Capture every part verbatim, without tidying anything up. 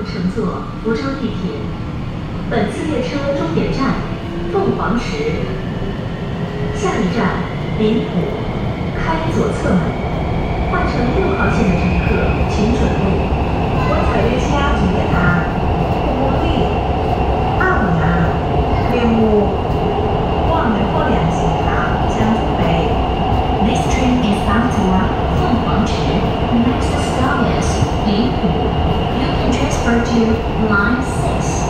乘坐福州地铁。本次列车终点站凤凰池，下一站林浦，开左侧门。换乘六号线的乘客请准备。 本次列车终点站凤凰里，阿姆南，林浦，往门口两行卡，请准备。 This train is bound for 凤凰池。Next stop is 林浦。You can transfer to line six.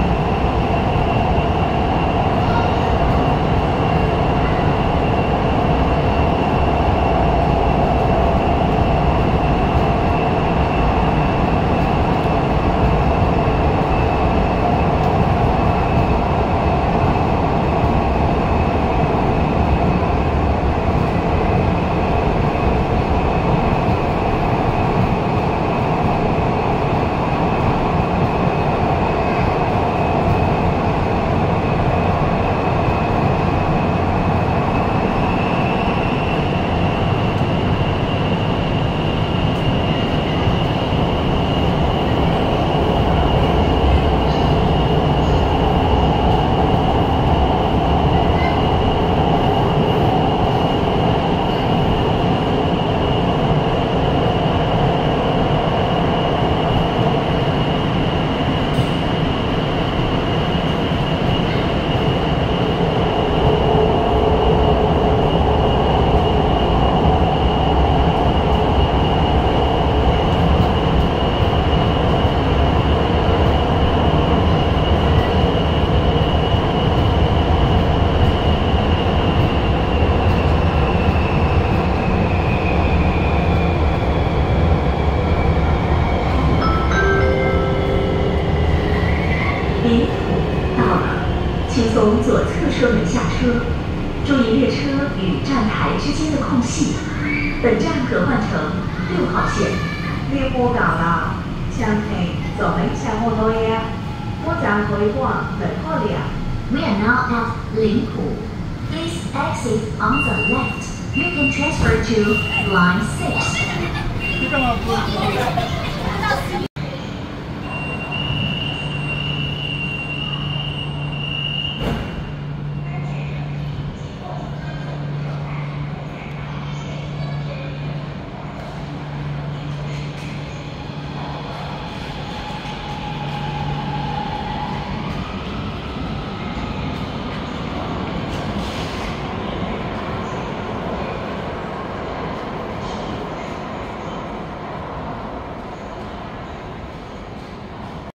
林浦到了，请从左侧车门下车，注意列车与站台之间的空隙。本站可换乘六号线。 林浦到了，请乘左门向后挪呀。本站可以往门口两。 We are now at Linpu. Please exit on the left. You can transfer to line six.